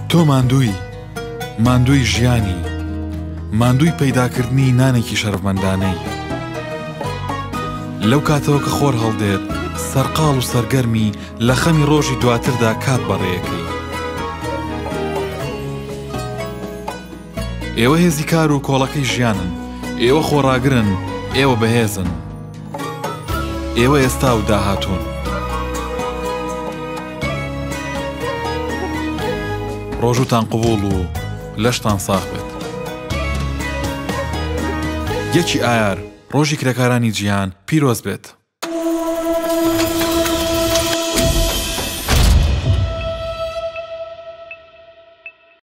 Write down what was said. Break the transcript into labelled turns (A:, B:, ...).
A: تۆ ماندووی ژیانی، ماندووی پەیداکردنی نانێکی شەرەفمەندانەی. لەو کاتەوە کە خۆر هەڵدێت، سەرقاڵ و سەرگەرمی لە خەمی ڕۆژی دواتردا کات بەڕێیەکەی. ئێوە هێزی کار و کۆڵەکەی ژیانن، ئێوە خۆڕاگرن، ئێوە بەهێزن، ئێوە ئێستا و داهاتوون. ڕۆژوتان قبوڵ و لەشتان ساغ بێت. یەکی ئایار ڕۆژی کرێکارانی جیهان پیرۆز بێت.